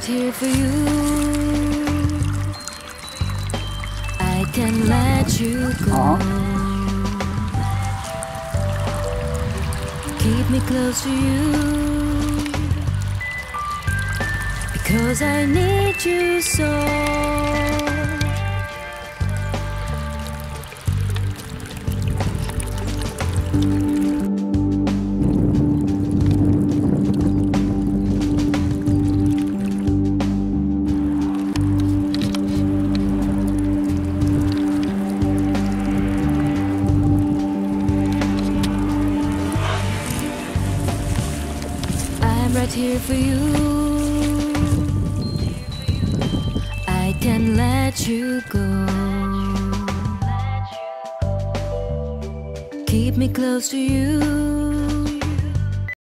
here for you. I can let you go. Keep me close to you, because I need you so. Right here for you. I can let you go. Keep me close to you,